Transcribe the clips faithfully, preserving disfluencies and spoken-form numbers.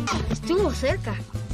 Estuvo cerca.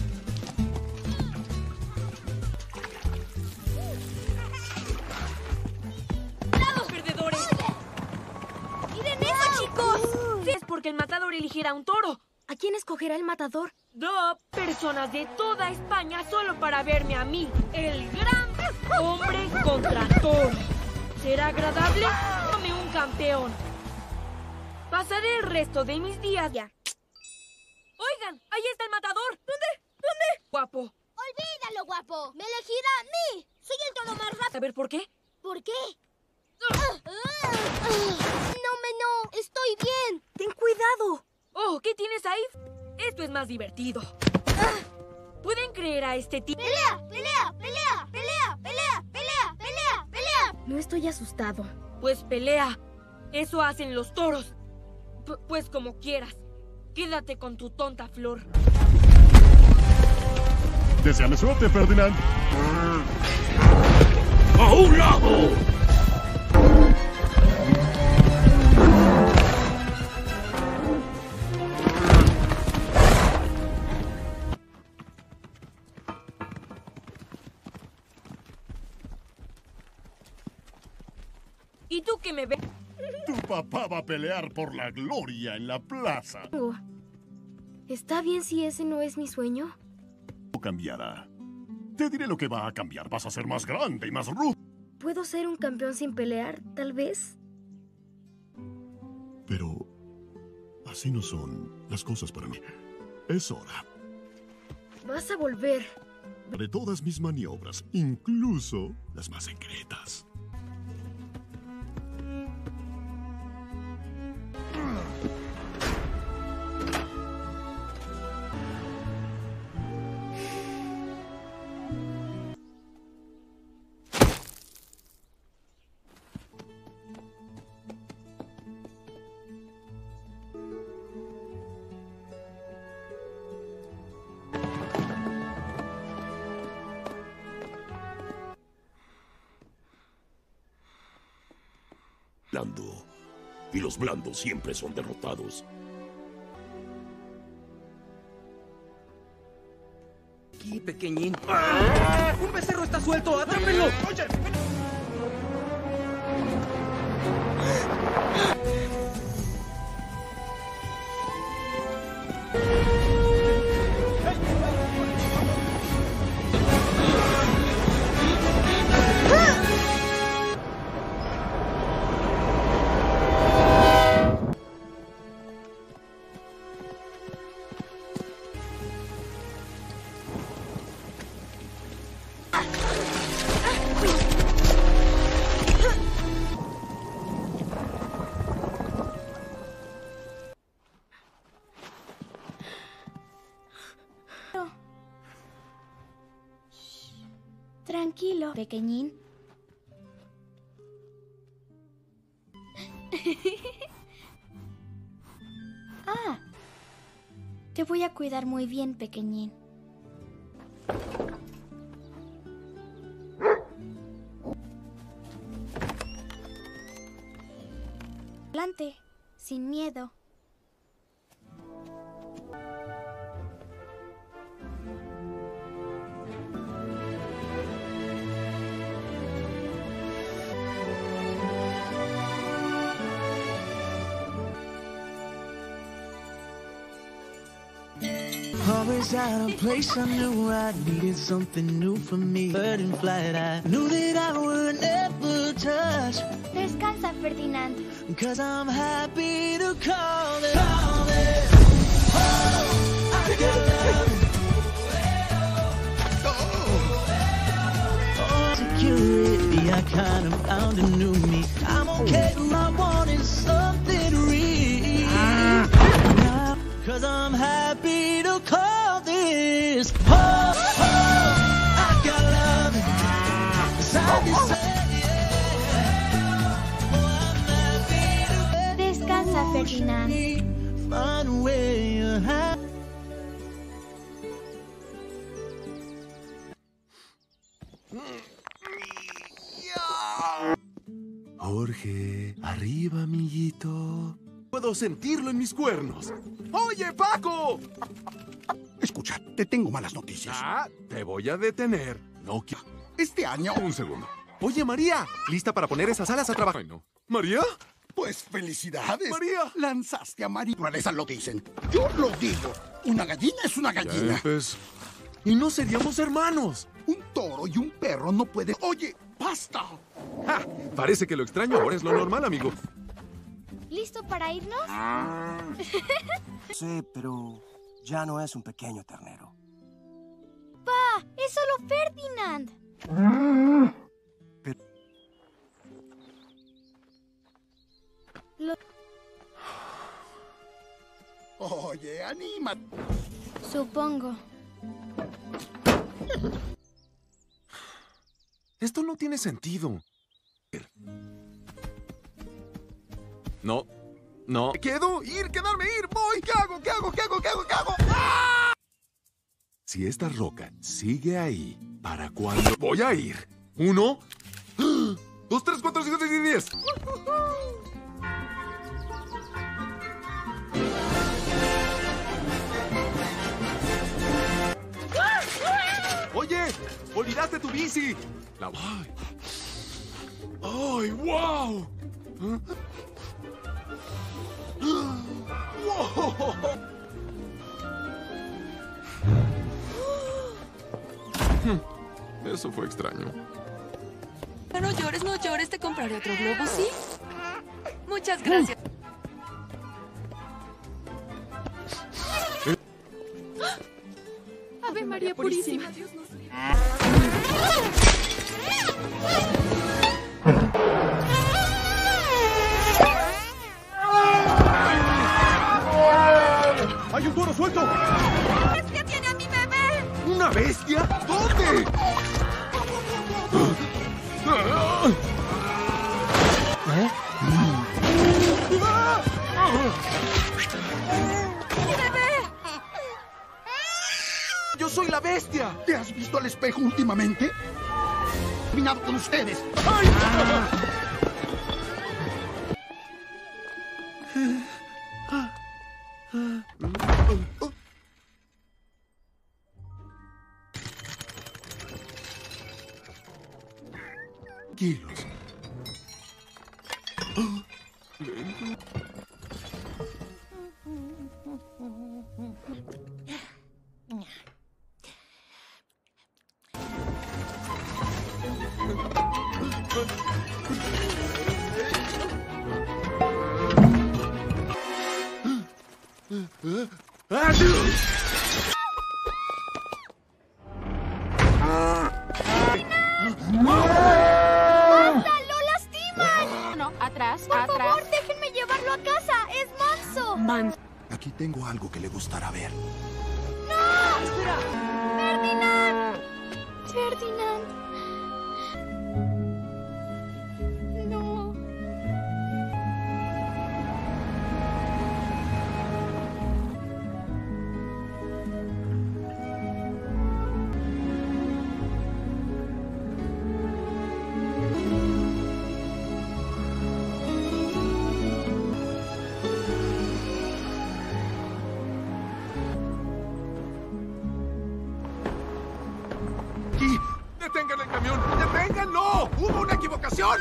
¡Bravos, perdedores! ¡Miren eso, chicos! Es porque el matador eligiera un toro. ¿A quién escogerá el matador? Dos personas de toda España solo para verme a mí, el gran hombre contra toro. ¿Será agradable? Dame un campeón. Pasaré el resto de mis días ya. Oigan, ahí está el matador. ¿Dónde? ¿Dónde? Guapo. Olvídalo, guapo. Me elegirá a mí. Soy el toro más rápido. A ver, ¿por qué? ¿Por qué? Ah, ah, ah. No, me no. Estoy bien. ¡Ten cuidado! Oh, ¿qué tienes ahí? Esto es más divertido. ¿Pueden creer a este tipo? ¡Pelea! ¡Pelea! ¡Pelea! ¡Pelea! ¡Pelea! ¡Pelea! ¡Pelea! ¡Pelea! No estoy asustado. Pues pelea. Eso hacen los toros. P- pues como quieras. Quédate con tu tonta flor. Deseame suerte, Ferdinand. ¡A un lado! ¿Y tú qué me ves? Tu papá va a pelear por la gloria en la plaza. Oh. ¿Está bien si ese no es mi sueño? No cambiará. Te diré lo que va a cambiar. Vas a ser más grande y más rudo. ¿Puedo ser un campeón sin pelear, tal vez? Pero así no son las cosas para mí. Es hora. Vas a volver. De todas mis maniobras, incluso las más secretas. Blando. Y los blandos siempre son derrotados. Aquí, pequeñín. ¡Ah! ¡Un becerro está suelto! ¡Atrápenlo! ¡Oye! Tranquilo, pequeñín. Ah, te voy a cuidar muy bien, pequeñín. Adelante, sin miedo. Always out of place, I knew I needed something new for me. Bird in flight, I knew that I would never touch. Descansa, Ferdinand. Cause I'm happy to call it. Call it. Oh, I got love. Oh, security, I kind of found a new me. I'm okay, I wanted something real. Ah. Cause I'm happy to call this. Oh, oh, I got love inside this. Descansa, Ferdinand. Find a way to have. Jorge, arriba, amiguito. Puedo sentirlo en mis cuernos. ¡Oye, Paco! Escucha, te tengo malas noticias. Ah, te voy a detener. No quiero. Este año... Un segundo. Oye, María, ¿lista para poner esas alas a trabajar? No. ¿María? Pues felicidades. María. Lanzaste a María. Naturaleza lo dicen. Yo lo digo. Una gallina es una gallina. Pues... ¿Y no seríamos hermanos? Un toro y un perro no pueden... Oye, basta. ¡Ja! Parece que lo extraño ahora es lo normal, amigo. ¿Listo para irnos? Sí, pero ya no es un pequeño ternero. ¡Pa! ¡Es solo Ferdinand! Pero... Lo... Oye, anímate. Supongo. Esto no tiene sentido. No, no. ¿Quedo? ¿Ir? ¿Quedarme? ¿Ir? ¿Voy? ¿Qué hago? ¿Qué hago? ¿Qué hago? ¿Qué hago? ¿Qué hago? ¡Ah! Si esta roca sigue ahí, ¿para cuándo? Voy a ir. Uno, dos, tres, cuatro, cinco, seis y diez. Oye, olvidaste tu bici. La... ¡Ay! ¡Ay, wow! ¡Wow! Eso fue extraño. No llores, no llores. Te compraré otro globo, ¿sí? Muchas gracias. Ave María Purísima. Dios nos libre. ¡Hay un toro suelto! ¡La bestia tiene a mi bebé! ¿Una bestia? ¿Dónde? ¿Eh? ¡Mi bebé! ¡Yo soy la bestia! ¿Te has visto al espejo últimamente? He terminado con ustedes. ¡Ay! Kilos. Atrás, Por atrás. favor, déjenme llevarlo a casa. Es manso. Man. Aquí tengo algo que le gustará ver. ¡No! ¡Espera! ¡Ferdinand! ¡Ferdinand! No. ¡Detengan el camión! ¡Deténganlo! ¡Hubo una equivocación!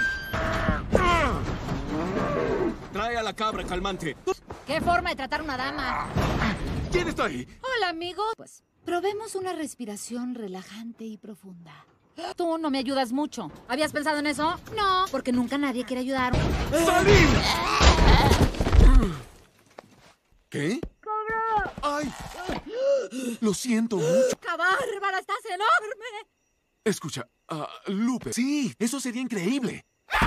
Trae a la cabra, calmante. ¿Qué forma de tratar a una dama? ¿Quién está ahí? Hola, amigo. Pues probemos una respiración relajante y profunda. Tú no me ayudas mucho. ¿Habías pensado en eso? No, porque nunca nadie quiere ayudar. ¡Salí! ¿Qué? ¡Cobra! ¡Ay! Lo siento mucho. ¡Qué bárbara! ¡Estás enorme! Escucha, uh, Lupe. Sí, eso sería increíble.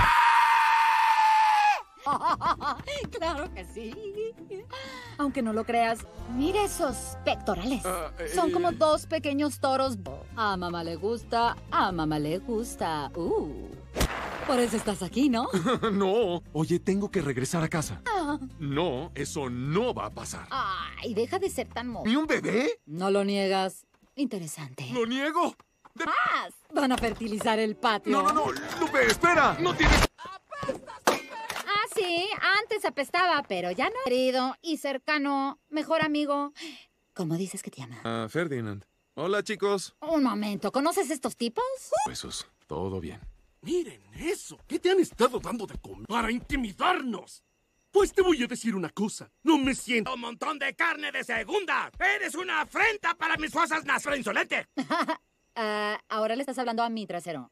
¡Claro que sí! Aunque no lo creas, mire esos pectorales. Uh, eh, Son como dos pequeños toros. A mamá le gusta, a mamá le gusta. Uh. Por eso estás aquí, ¿no? No. Oye, tengo que regresar a casa. Ah. No, eso no va a pasar. Ay, deja de ser tan mo... ¿Ni un bebé? No lo niegas. Interesante. ¡Lo niego! De... ¡Más! Van a fertilizar el patio. No, no, no. Lupe, espera. No tienes... Ah, sí. Antes apestaba, pero ya no. Querido y cercano, mejor amigo. ¿Cómo dices que te llama? Ah, Ferdinand. Hola, chicos. Un momento, ¿conoces estos tipos? Besos. Todo bien. Miren eso. ¿Qué te han estado dando de comer para intimidarnos? Pues te voy a decir una cosa. No me siento... ¡Un montón de carne de segunda! ¡Eres una afrenta para mis fosas nasales, insolente! uh, ahora le estás hablando a mi trasero.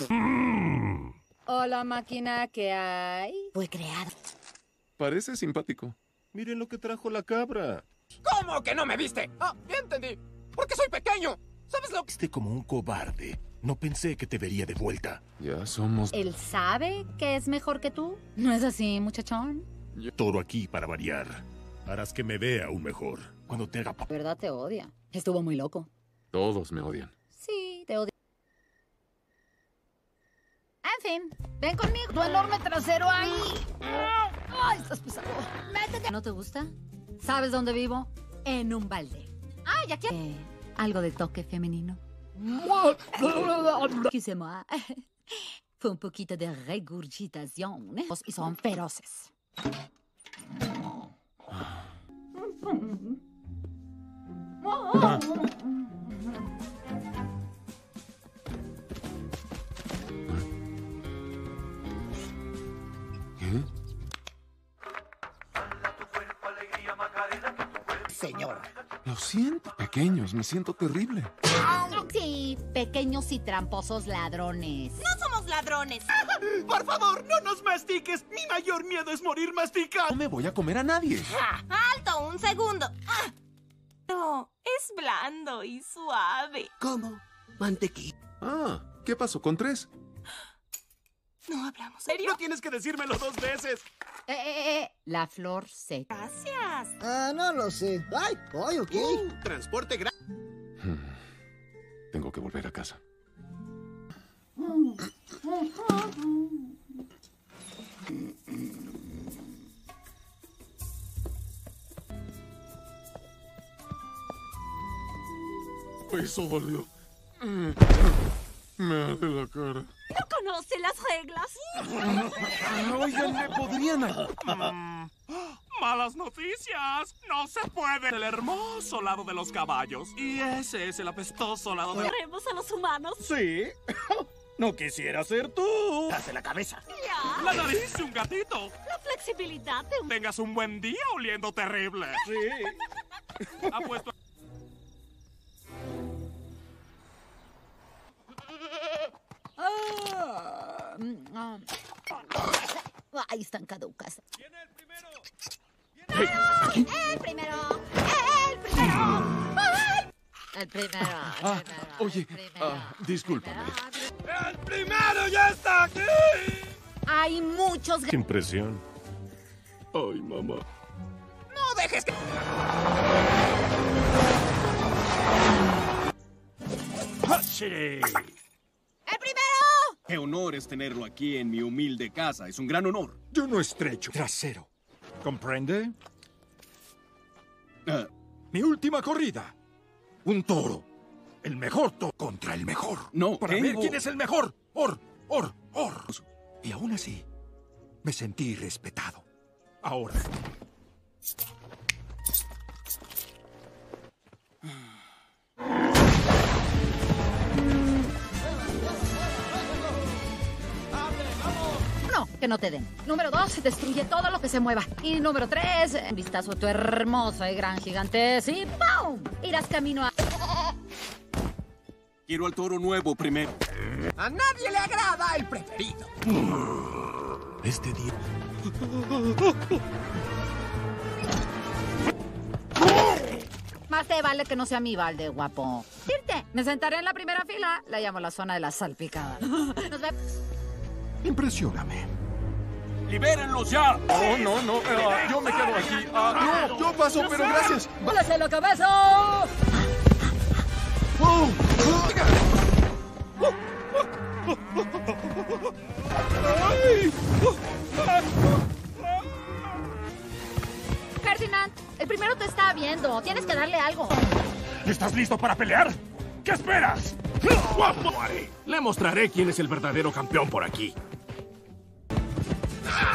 Hola, máquina, ¿qué hay? Fue creado. Parece simpático. Miren lo que trajo la cabra. ¿Cómo que no me viste? Ah, ya entendí. Porque soy pequeño. ¿Sabes lo que...? Viste como un cobarde. No pensé que te vería de vuelta. Ya somos... ¿Él sabe que es mejor que tú? ¿No es así, muchachón? Todo aquí para variar. Harás que me vea aún mejor. Cuando te haga... La verdad te odia. Estuvo muy loco. Todos me odian. Sí, te odio. En fin, ven conmigo. Tu enorme trasero ahí. Ay, estás pesado. Métete. ¿No te gusta? ¿Sabes dónde vivo? En un balde. Ay, aquí. Eh, algo de toque femenino. Excusez-moi. Fue un poquito de regurgitación. Y son feroces. ¿Qué? Señor. Lo siento, pequeños. Me siento terrible. Sí, pequeños y tramposos ladrones. ¡No somos ladrones! ¡Por favor, no nos mastiques! Mi mayor miedo es morir masticado. No me voy a comer a nadie. ¡Alto! ¡Un segundo! No, es blando y suave. ¿Cómo? Mantequilla. Ah, ¿qué pasó con tres? No hablamos serio. No tienes que decírmelo dos veces. Eh, eh, eh, la flor seca. Gracias. Ah, no lo sé. Ay, ay, ok. Uh, transporte gratis. Tengo que volver a casa. Eso dolió. Me arde la cara. ¿No conoce las reglas? Oigan, ¿me podrían...? Mm. ¡Malas noticias! ¡No se puede! El hermoso lado de los caballos. Y ese es el apestoso lado de... ¿Queremos a los humanos? ¿Sí? No quisiera ser tú. Hace la cabeza. Ya. La nariz de un gatito. La flexibilidad de un... Tengas un buen día oliendo terrible. Sí. Apuesto... Ah, ah. Ahí están caducas. ¿Quién es el primero? ¡El primero! ¡El primero! El primero. Ah, oye, ah, discúlpame. ¡El primero ya está aquí! Hay muchos... ¡Qué impresión! Ay, mamá. ¡No dejes que... ¡Sí! ¡El primero! Qué honor es tenerlo aquí en mi humilde casa. Es un gran honor. Yo no estrecho trasero. ¿Comprende? Uh, Mi última corrida. Un toro. El mejor toro contra el mejor. No, Para tengo... ver quién es el mejor. Or, or, or. Y aún así, me sentí respetado. Ahora. No, que no te den. Número dos, destruye todo lo que se mueva. Y número tres, un vistazo a tu hermosa y gran gigante. Y ¡pum! Irás camino a... Quiero al toro nuevo primero. A nadie le agrada el preferido. Este día... Más te vale que no sea mi balde, guapo. Irte. Me sentaré en la primera fila. La llamo la zona de la salpicada. Nos vemos. Impresióname. ¡Libérenlos ya! Oh, no, no. Uh, yo me quedo aquí. Uh, no, yo paso, pero gracias. ¡Púlese la cabeza! Oh. Ferdinand, el primero te está viendo. Tienes que darle algo. ¿Estás listo para pelear? ¿Qué esperas? Le mostraré quién es el verdadero campeón por aquí.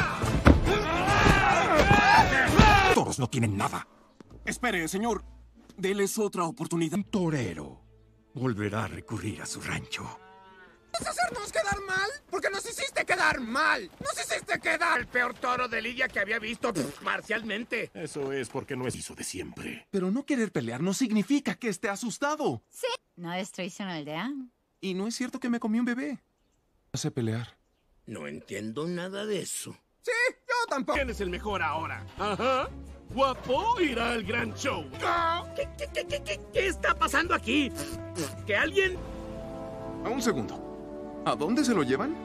Todos no tienen nada. Espere, señor. Deles otra oportunidad. Un torero volverá a recurrir a su rancho. ¿Vas a hacernos quedar mal? Porque nos hiciste quedar mal. Nos hiciste quedar el peor toro de lidia que había visto pff, marcialmente. Eso es porque no es hizo de siempre. Pero no querer pelear no significa que esté asustado. Sí. ¿No es traición una aldea? Y no es cierto que me comí un bebé. No sé pelear. No entiendo nada de eso. Sí, yo tampoco. ¿Quién es el mejor ahora? Ajá. Guapo irá al gran show. ¿Qué, qué, qué, qué, qué, qué está pasando aquí? ¿Que alguien...? Un segundo. ¿A dónde se lo llevan?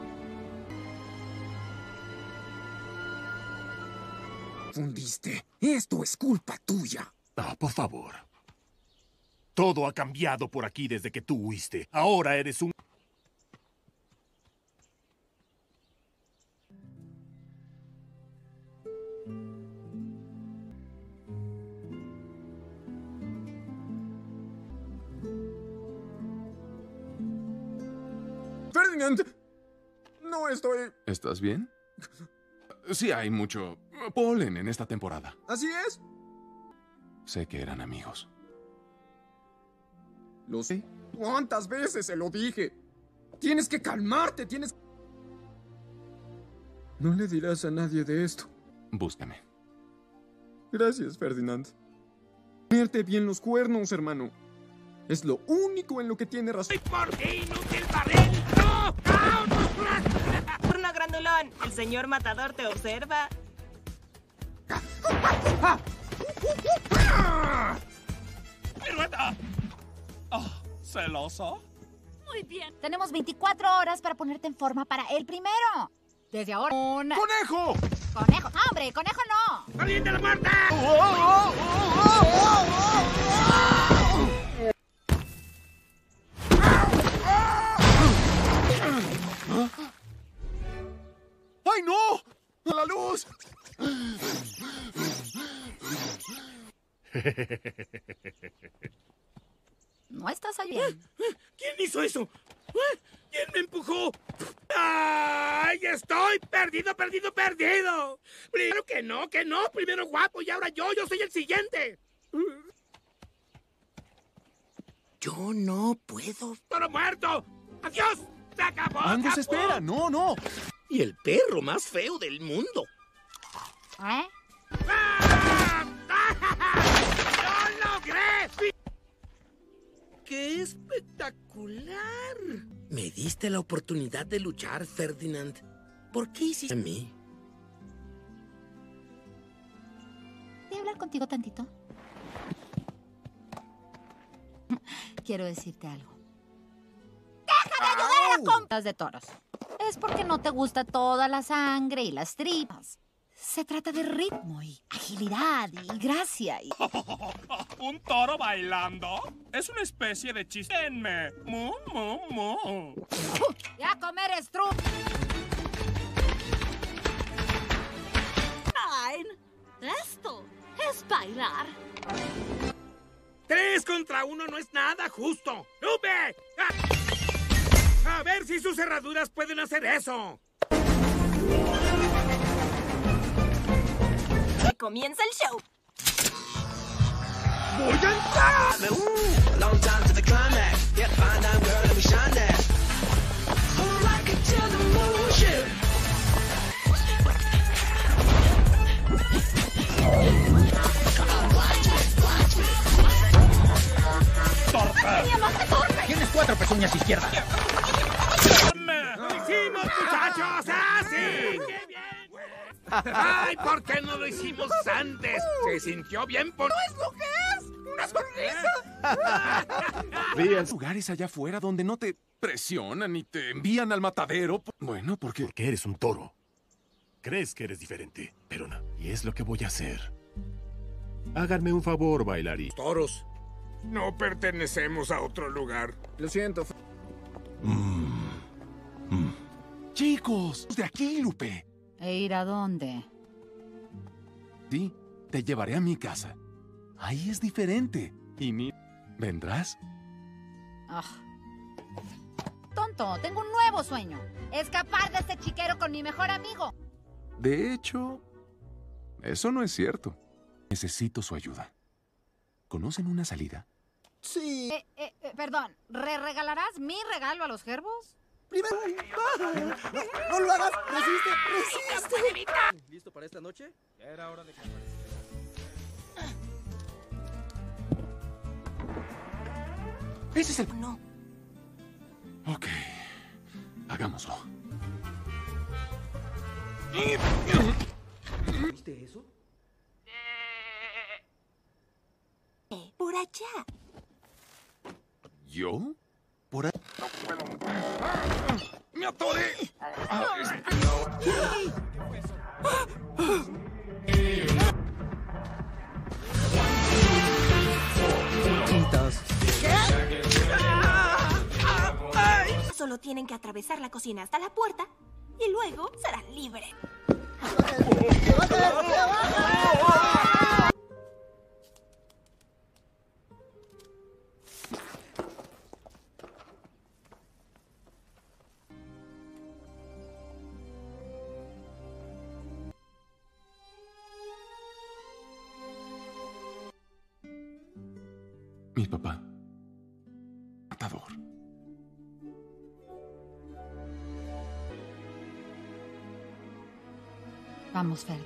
Fundiste. Esto es culpa tuya. Ah, por favor. Todo ha cambiado por aquí desde que tú huiste. Ahora eres un... Ferdinand, no estoy... ¿Estás bien? Sí, hay mucho polen en esta temporada. ¿Así es? Sé que eran amigos. Lo sé. ¿Cuántas veces se lo dije? Tienes que calmarte, tienes... No le dirás a nadie de esto. Búscame. Gracias, Ferdinand. Ponerte bien los cuernos, hermano. Es lo único en lo que tiene razón. ¿Por qué inútil barril? ¡No! ¡No! Turno grandulón. El señor matador te observa. ¡Pirueta! Oh, ¿celoso? Muy bien. Tenemos veinticuatro horas para ponerte en forma para el primero. Desde ahora... Una... ¡Conejo! ¡Conejo! ¡No, hombre! ¡Conejo no! ¡Valiente la muerte! ¡Ay, no! ¡A la luz! No estás allí. ¿Quién hizo eso? ¿Quién me empujó? ¡Ay, estoy perdido, perdido, perdido! Primero que no, que no. Primero guapo y ahora yo. Yo soy el siguiente. Yo no puedo. ¡Toro muerto! ¡Adiós! ¡Se acabó! ¡Angus, espera! ¡No, no! Y el perro más feo del mundo. ¿Eh? ¡Ah! ¡Lo logré! ¡Qué espectacular! Me diste la oportunidad de luchar, Ferdinand. ¿Por qué hiciste a mí? ¿Puedo hablar contigo tantito? Quiero decirte algo. ¡Deja de ayudar a las compras de toros! Es porque no te gusta toda la sangre y las tripas. Se trata de ritmo y agilidad y gracia y... ¿Un toro bailando? Es una especie de chistenme. Mu, mu, mu. ¡Ya comer estrup! Fine. Esto es bailar. Tres contra uno no es nada justo. ¡Lupe! ¡A, a ver si sus cerraduras pueden hacer eso! Comienza el show. ¡Voy a entrar! Long time to the climax. Yeah, find out, girl, let me shine that. Oh, rock it till the motion. ¡Torpe! Tienes cuatro pezuñas izquierdas. ¡Lo hicimos, muchachos! ¡Así! ¡Qué bien! ¡Ay, por qué no lo hicimos antes! Se sintió bien por... ¡No es lo que es! ¡Una sonrisa! Vean lugares allá afuera donde no te presionan y te envían al matadero. Bueno, ¿por qué? Porque eres un toro. Crees que eres diferente, pero no. Y es lo que voy a hacer. Háganme un favor, bailarín. Toros. No pertenecemos a otro lugar. Lo siento. Mm. Mm. Chicos, de aquí, Lupe. ¿E ir a dónde? Sí, te llevaré a mi casa. Ahí es diferente. ¿Y ni... vendrás? Oh. Tonto, tengo un nuevo sueño. Escapar de este chiquero con mi mejor amigo. De hecho, eso no es cierto. Necesito su ayuda. ¿Conocen una salida? Sí. Eh, eh, eh, perdón, ¿re-regalarás mi regalo a los gerbos? Primero. No, no lo hagas. Resiste, resiste. ¿Listo para esta noche? Ya era hora de que apareciera. Ese es el... No. Ok. Hagámoslo. ¿Viste eso? Por allá. ¿Yo? Por ahí. No puedo. ¡Me atoré! Solo tienen que atravesar la cocina hasta la puerta y luego serán libres. Mi papá. Matador. Vamos, Fer.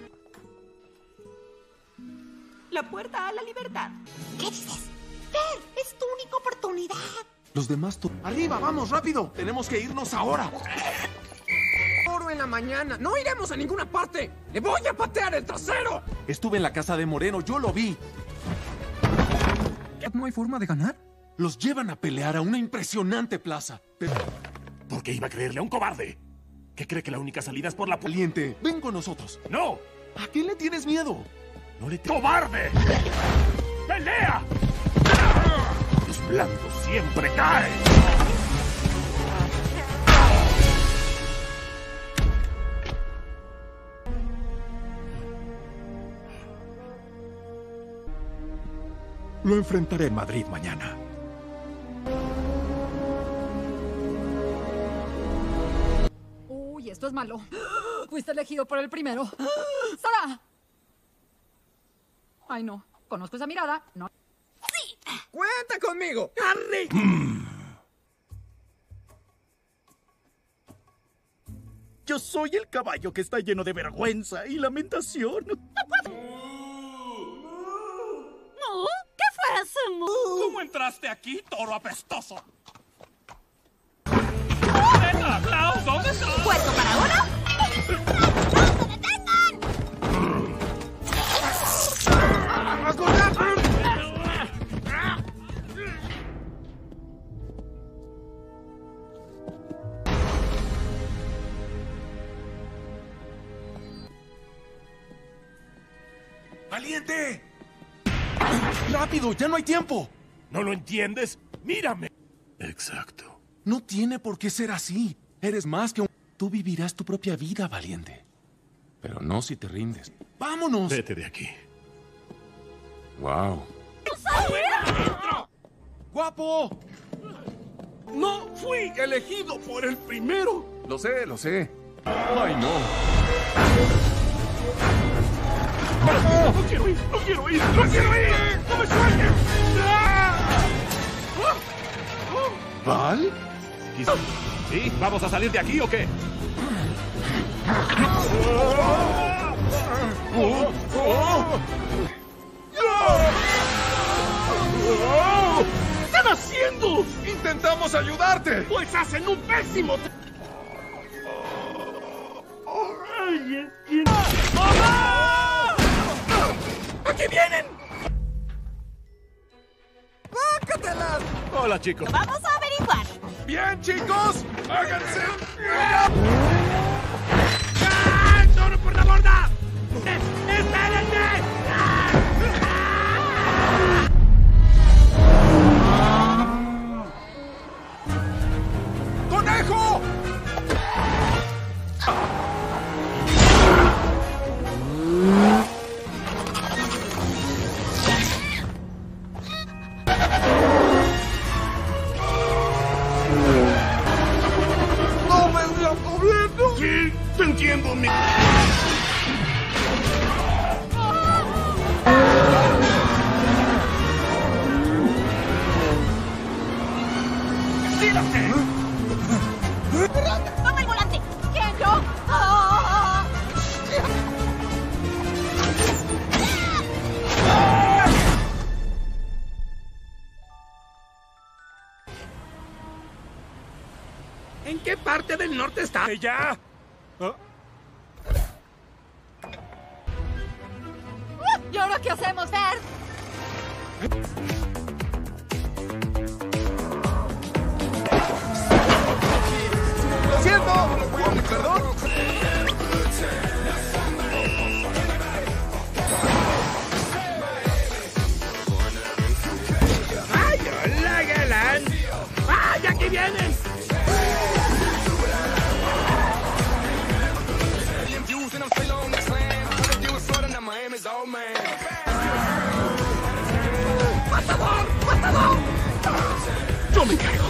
La puerta a la libertad. ¿Qué dices? Fer, es tu única oportunidad. Los demás... tu- ¡Arriba, vamos, rápido! ¡Tenemos que irnos ahora! Oro en la mañana. ¡No iremos a ninguna parte! ¡Le voy a patear el trasero! Estuve en la casa de Moreno, yo lo vi. ¿No hay forma de ganar? Los llevan a pelear a una impresionante plaza. Pero... ¿Por qué iba a creerle a un cobarde? ¿Qué cree que la única salida es por la... Valiente, ven con nosotros. ¡No! ¿A qué le tienes miedo? ¡No le... ¡Cobarde! ¡Pelea! Los blancos siempre caen. Lo enfrentaré en Madrid mañana. Uy, esto es malo. Fuiste elegido por el primero. ¡Sara! Ay, no. Conozco esa mirada. No. ¡Sí! ¡Cuenta conmigo! ¡Harry! Yo soy el caballo que está lleno de vergüenza y lamentación. No, ¿qué fue ese mu? ¿Cómo entraste aquí, toro apestoso? ¡Neta, Klaus! ¿Dónde estás? ¿Puesto para uno? ¡Valiente! ¡Rápido! ¡Ya no hay tiempo! ¿No lo entiendes? ¡Mírame! Exacto. No tiene por qué ser así. Eres más que un... Tú vivirás tu propia vida, valiente. Pero no si te rindes. ¡Vámonos! Vete de aquí. ¡Wow! ¡Guapo! No fui elegido por el primero. Lo sé, lo sé. ¡Ay, no! ¡No! ¡No quiero ir! ¡No quiero ir! ¡No quiero ir! ¡No me sueltes! ¿Val? ¿Sí? ¿Vamos a salir de aquí o qué? ¿Qué están haciendo? ¡Intentamos ayudarte! Pues hacen un pésimo... ¡Aquí vienen! ¡Pácatelas! Hola, chicos. Vamos a averiguar. ¡Bien, chicos! ¡Háganse! ¡Ah! ¡Toro por la borda! ¡Espérenme! ¡Conejo! ¡No me estás moviendo! Sí, te entiendo, mi... ¡Retírate! ¡Toma el volante! ¿Quién, yo? ¡Ah! ¿En qué parte del norte está? ¡Ya! ¿Ah? ¿Y ahora qué hacemos, Fer? ¡Lo siento! ¿Perdón? ¡Ay, hola, galán! ¡Ay, aquí vienen! ¡Matador! ¡Matador! ¡Yo me caigo!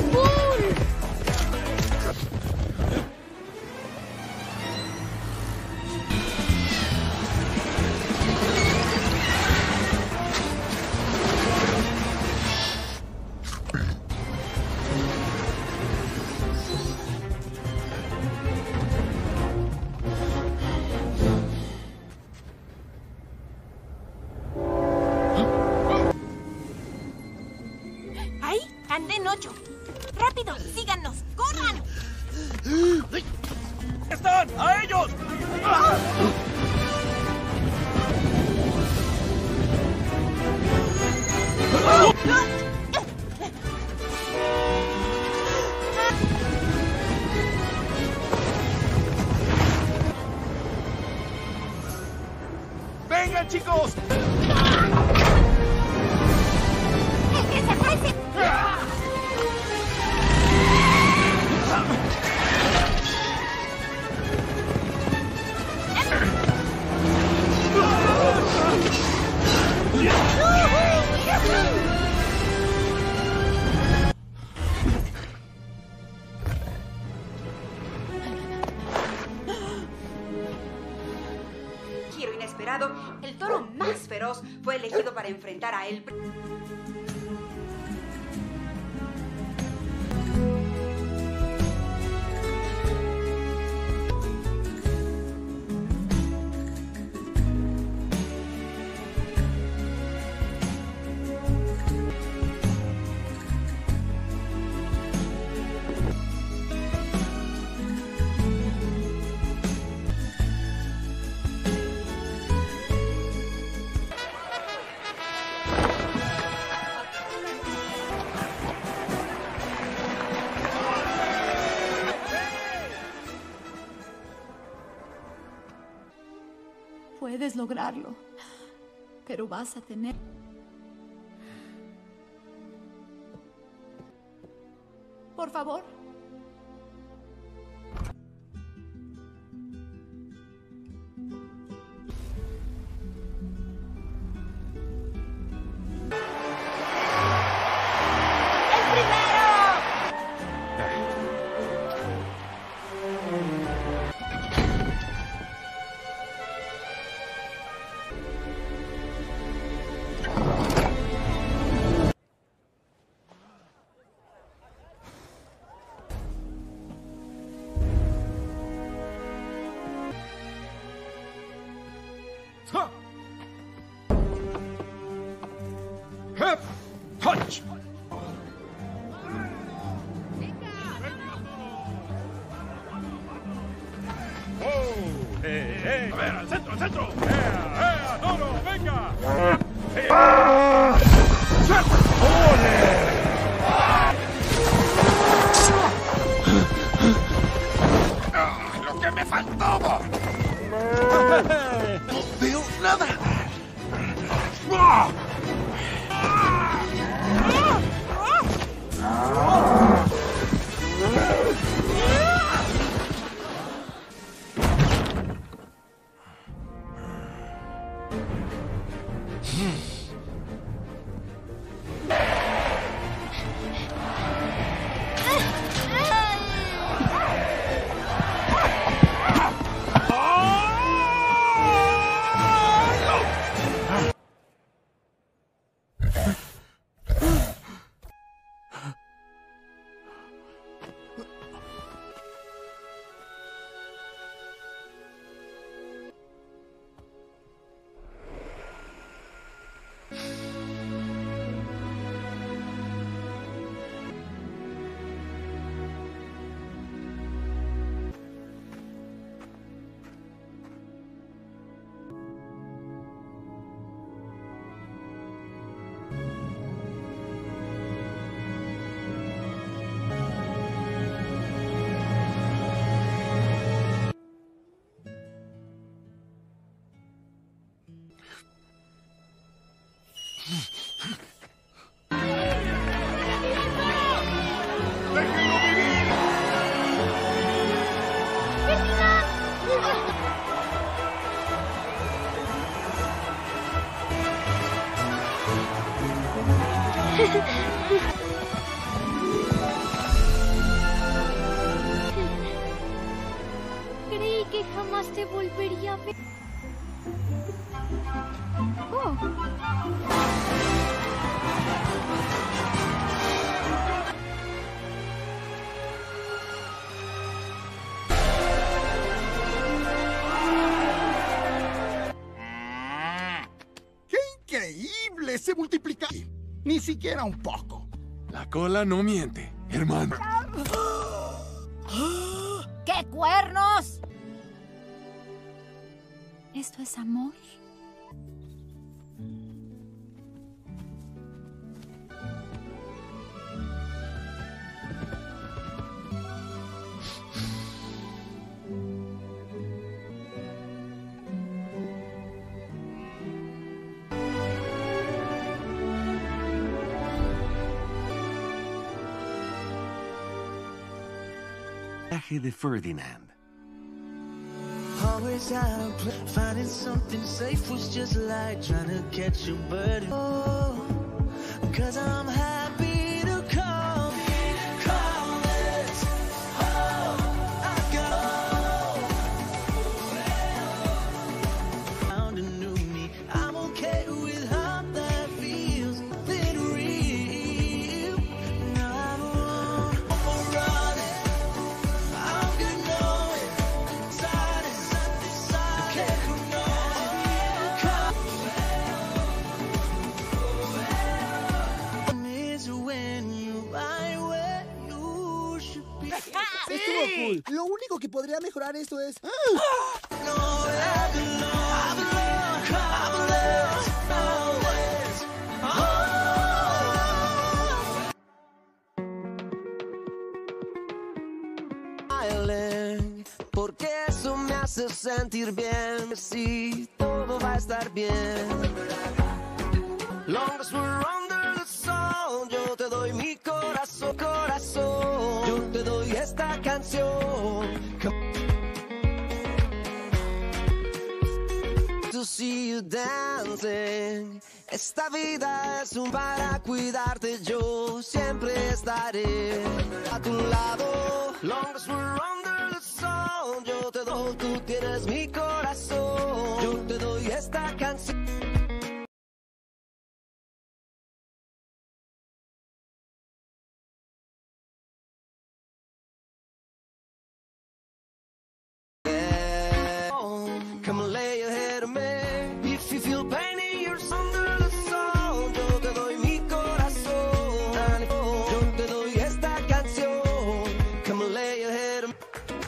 Ahí, anden ocho. ¡Rápido! ¡Síganos! ¡Corran! ¡Están! ¡A ellos! ¡Vengan, chicos! Giro inesperado, el toro más feroz fue elegido para enfrentar a él. Puedes lograrlo, pero vas a tener... Por favor. Hep, punch. ¡Oh! ¡Eh, eh! ¡A ver, al centro, al centro! ¡Eh, eh, toro, venga! ¡Eh! ¡Ah! ¡Ole! ¡Ah, ¡lo que me faltaba! ¡No veo nada! ¡Ah! Creí que jamás te volvería a ver. Oh. ¡Qué increíble! Se multiplica. Ni siquiera un poco. La cola no miente, hermano. ¡Qué cuernos! ¿Esto es amor? Viaje de Ferdinand. Always out, finding something safe was just like trying to catch a bird. Oh, cause I'm happy to come. Call it. Oh, I got found a new me. I'm okay with how that feels. Been real. Now I'm on for running. I'm good knowing. Tired is undecided. Is when you're right where you should be. Estuvo cool. Lo único que podría mejorar esto es... Porque eso me hace sentir bien. Sí, todo va a estar bien. Long as we're under the sun, yo te doy mi corazón, corazón. Yo te doy esta canción. To see you dancing. Esta vida es un para cuidarte. Yo siempre estaré a tu lado. Long as we're under the sun, yo te doy, tú tienes mi corazón. Yo te doy esta canción. Come and lay your head on me. If you feel pain in your under the sun, yo te doy mi corazón. Yo te doy esta canción. Come and lay your head on me.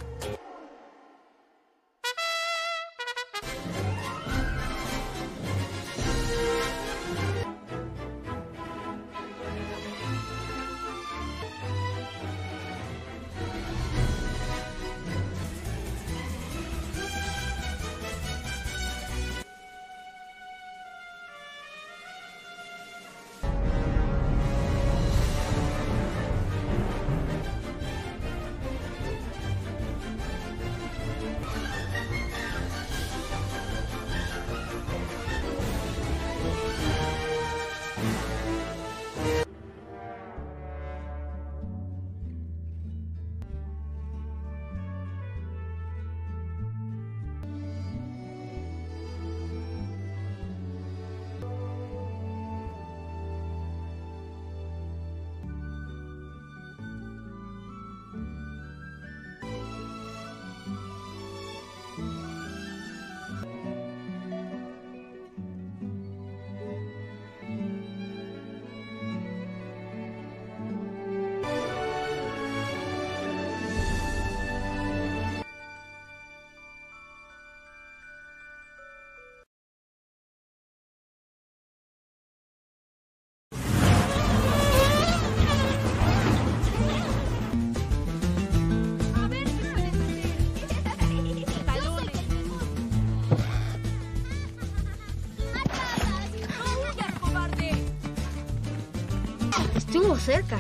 Estuvo cerca.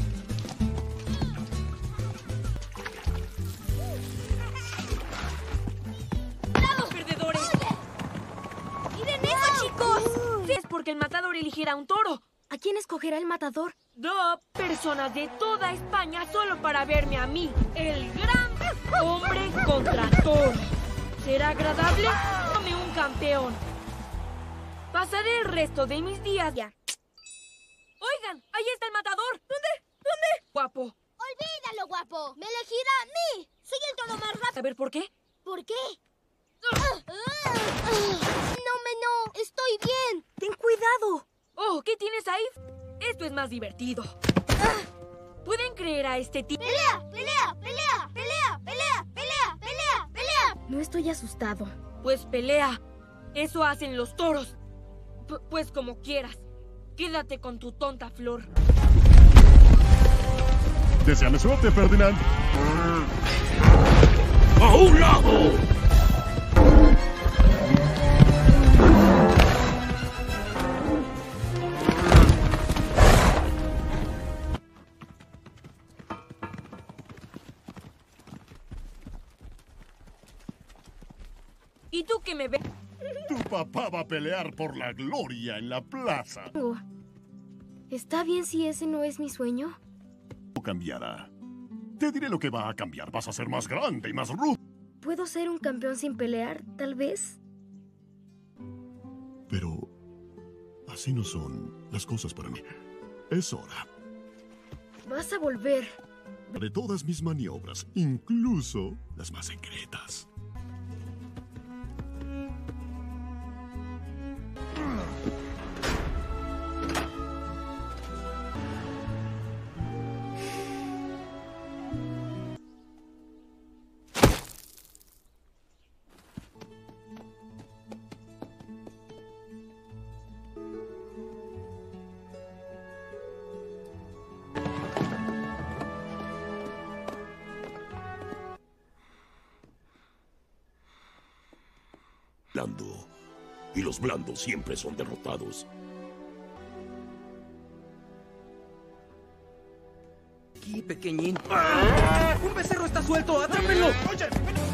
¡Bravo, perdedores! ¡Miren eso, chicos! Es porque el matador eligiera un toro. ¿A quién escogerá el matador? Dos personas de toda España solo para verme a mí, el gran hombre contra toros. ¿Será agradable? Dame un campeón. Pasaré el resto de mis días ya. Oigan, ahí está el matador. ¿Dónde? ¿Dónde? Guapo. Olvídalo, guapo. Me elegirá a mí. Soy el toro más rápido. A ver, ¿por qué? ¿Por qué? Ah, ah, ah. No, me no. Estoy bien. Ten cuidado. Oh, ¿qué tienes ahí? Esto es más divertido. Ah. ¿Pueden creer a este tipo? ¡Pelea! ¡Pelea! ¡Pelea! ¡Pelea! ¡Pelea! ¡Pelea! ¡Pelea! ¡Pelea! No estoy asustado. Pues pelea. Eso hacen los toros. P- pues como quieras. Quédate con tu tonta flor. Deseame suerte, Ferdinand. ¡A un lado! ¿Y tú qué me ves? Tu papá va a pelear por la gloria en la plaza. Oh. ¿Está bien si ese no es mi sueño? No cambiará. Te diré lo que va a cambiar. Vas a ser más grande y más rudo. ¿Puedo ser un campeón sin pelear, tal vez? Pero así no son las cosas para mí. Es hora. Vas a volver. De todas mis maniobras, incluso las más secretas. Blando. Y los blandos siempre son derrotados. Aquí, pequeñín. ¡Ah! ¡Un becerro está suelto! ¡Atrápenlo! ¡Oye!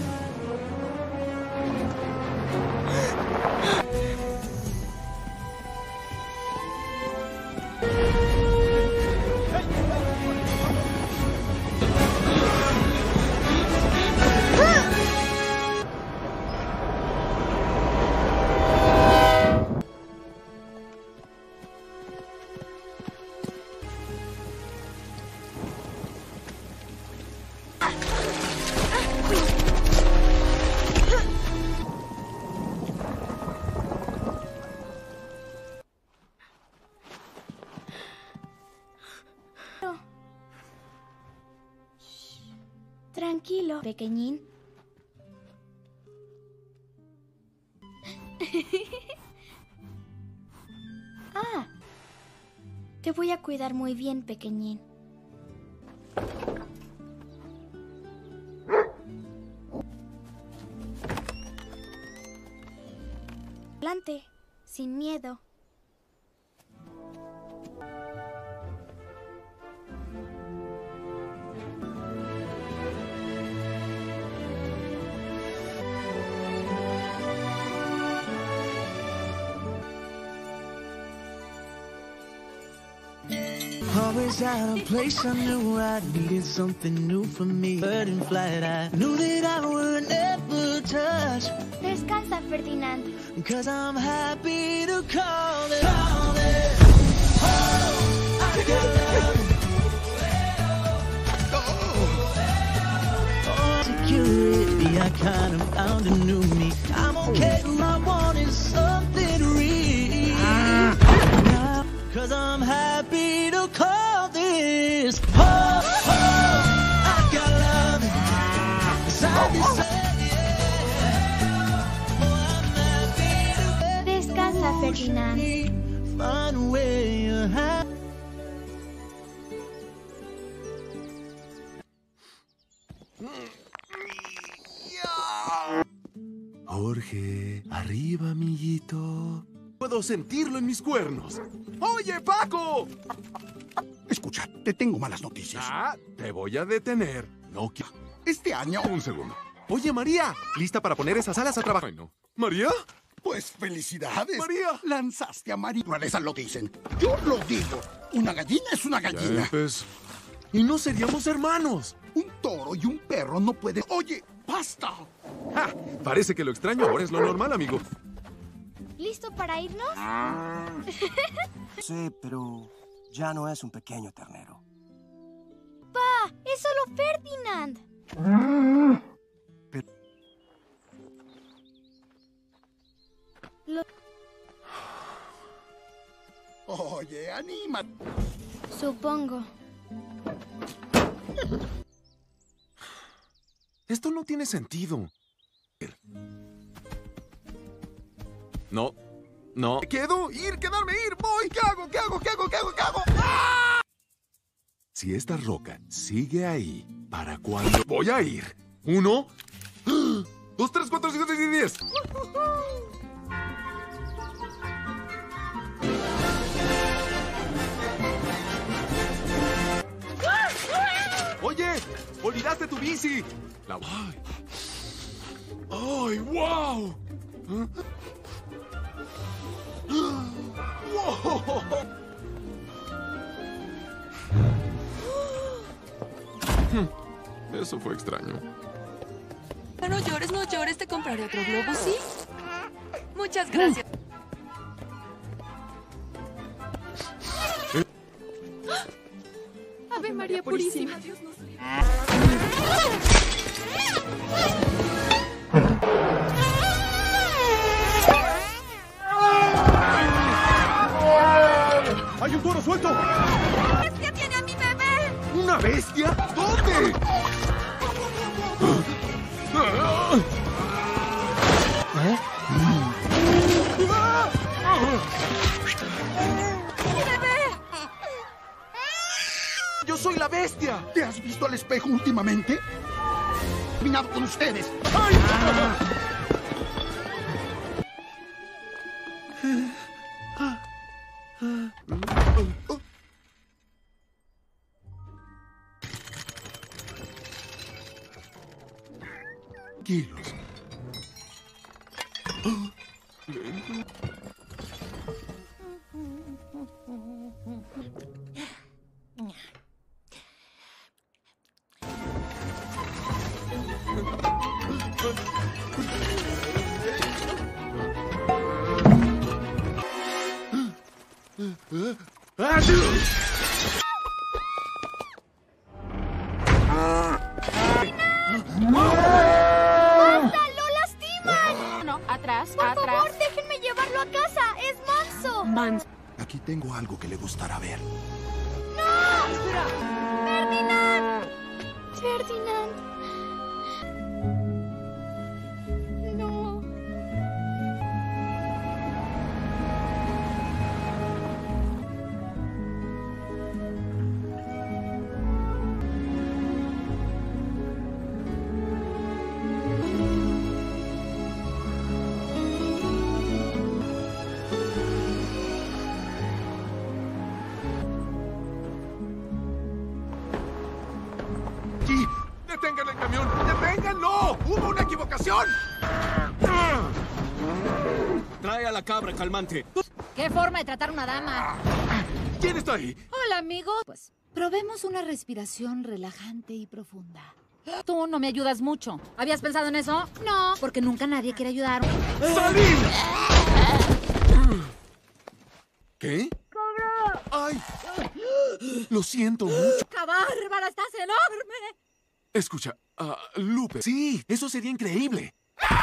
Tranquilo, pequeñín. Ah, te voy a cuidar muy bien, pequeñín. Adelante, sin miedo. Always out of place, I knew I needed something new for me. Bird in flight, I knew that I would never touch. Descansa, Ferdinand. Cause I'm happy to call it, call it. Oh, I got love. Oh, security, I kind of found a new me. I'm okay, all I want is something real. Now, cause I'm happy to call this. Oh, oh, I got love inside this. Descansa, Ferdinand. Find a way to have. Jorge, arriba, amiguito. Puedo sentirlo en mis cuernos. ¡Oye, Paco! Escucha, te tengo malas noticias. Ah, te voy a detener. No quiero. Este año... Un segundo. Oye, María, ¿lista para poner esas alas a trabajar? Ay, no. ¿María? Pues felicidades. María. Lanzaste a María. Naturaleza lo dicen. Yo lo digo. Una gallina es una gallina. Pues, y no seríamos hermanos. Un toro y un perro no pueden... Oye, basta. ¡Ja! Parece que lo extraño ahora es lo normal, amigo. ¿Listo para irnos? Sí, pero ya no es un pequeño ternero. ¡Pa! ¡Es solo Ferdinand! Pero... Lo... Oye, anímate. Supongo. Esto no tiene sentido. No, no. ¿Quedo? ¿Ir? ¿Quedarme? ¿Ir? ¿Voy? ¿Qué hago? ¿Qué hago? ¿Qué hago? ¿Qué hago? ¿Qué hago? ¡Ah! Si esta roca sigue ahí, ¿para cuándo? Voy a ir. Uno, dos, tres, cuatro, cinco, seis y diez. Oye, olvidaste tu bici. La... ¡Ay! ¡Ay, wow! ¡Wow! Eso fue extraño. No llores, no llores. Te compraré otro globo, ¿sí? Muchas gracias. Ave María Purísima. ¡Hay un toro suelto! ¡La bestia tiene a mi bebé! ¿Una bestia? ¿Dónde? ¡Mi bebé! ¡Yo soy la bestia! ¿Te has visto al espejo últimamente? He terminado con ustedes. ¡Ay! Kilos. ¡Basta! ¡Lo lastiman! No, atrás, Por atrás. favor, déjenme llevarlo a casa. ¡Es manso! Manso. Aquí tengo algo que le gustará ver. ¡No! ¡Ferdinand! ¡Ferdinand! No. ¡Aquí! ¡Detengan el camión! ¡Deténganlo! ¡Hubo una equivocación! Trae a la cabra, calmante. ¿Qué forma de tratar a una dama? ¿Quién está ahí? Hola, amigo. Pues probemos una respiración relajante y profunda. Tú no me ayudas mucho. ¿Habías pensado en eso? No, porque nunca nadie quiere ayudar. ¡Salí! ¿Qué? ¡Cobra! ¡Ay! Lo siento mucho. ¡Qué bárbara! ¡Estás enorme! Escucha, ah, Lupe. Sí, eso sería increíble.